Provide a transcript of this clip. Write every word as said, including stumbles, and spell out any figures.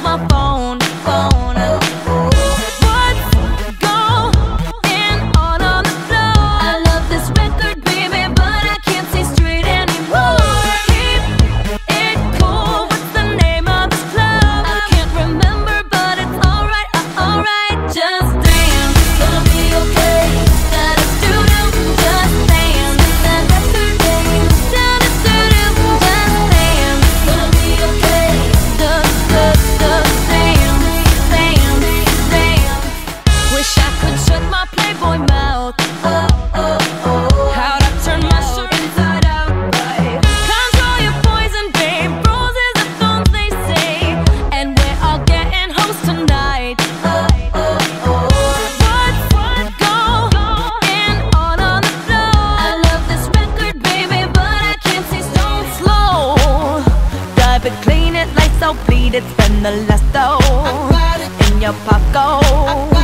my phone, phone. What's going on on the floor? I love this record, baby, but I can't see straight anymore. Keep it cool. What's the name of this club? I can't remember, but it's alright, uh, alright. Just dance, gonna be okay. That is doo doo. Just dance, that record game. Da da da da. Just dance, gonna be okay. Da da da. Dance, dance, dance. Wish I could shut my Playboy mouth. Oh oh oh. How'd I turn my shirt inside out? Right. Control your poison, babe. Roses are thorns, they say, and we're all getting hoes tonight. Oh oh oh. What's going on on the floor? I love this record, baby, but I can't see stone slow. Drive it, clean it, lights out, bleed it, spend the last dough in your pocket.